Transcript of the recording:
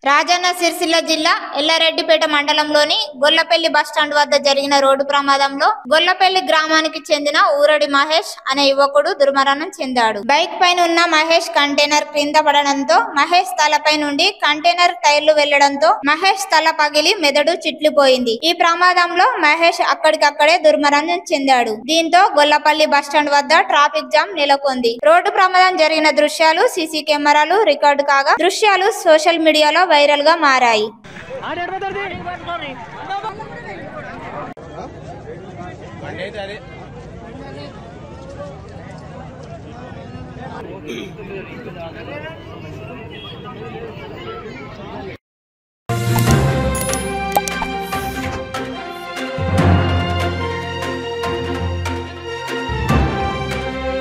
రాజన్న సిరిసిల్ల జిల్లా ఎల్లారెడ్డిపేట మండలంలోని గొల్లపల్లి బస్టాండ్ వద్ద జరిగిన రోడ్డు ప్రమాదంలో గొల్లపల్లి గ్రామానికి చెందిన ఊరడి మహేష్ అనే యువకుడు దుర్మరణం చెందాడు. బైక్ పైన ఉన్న మహేష్ కంటైనర్ క్రింద పడడంతో మహేష్ తలపై నుండి కంటైనర్ టైర్లు వెళ్లడంతో మహేష్ తల పగిలి మెదడు చిట్లిపోయింది. ఈ ప్రమాదంలో మహేష్ అక్కడికక్కడే దుర్మరణం చెందాడు. దీంతో గొల్లపల్లి బస్టాండ్ వద్ద ట్రాఫిక్ జామ్ నెలకొంది. రోడ్డు ప్రమాదం జరిగిన దృశ్యాలు సీసీ కెమెరాలు రికార్డు కాగా దృశ్యాలు సోషల్ మీడియాలో వైరల్ గా మారాయి.